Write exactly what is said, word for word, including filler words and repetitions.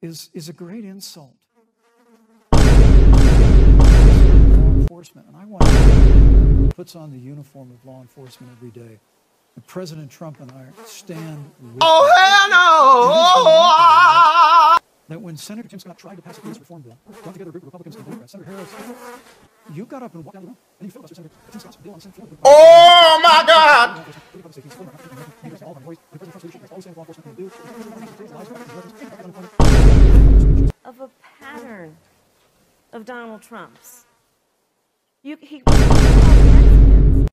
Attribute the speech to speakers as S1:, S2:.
S1: is, is a great insult. Law enforcement, and I want to puts on the uniform of law enforcement every day. And President Trump and I stand with
S2: Oh, hell no!
S1: That when Senator Tim Scott tried to pass a police reform bill, got together a group of Republicans and Democrats, Senator Harris, you got up and walked down the room, and you filibustered Senator Tim Scott's bill on the Senate floor.
S2: Oh, my God!
S3: Of a pattern of Donald Trump's. You, he Mexicans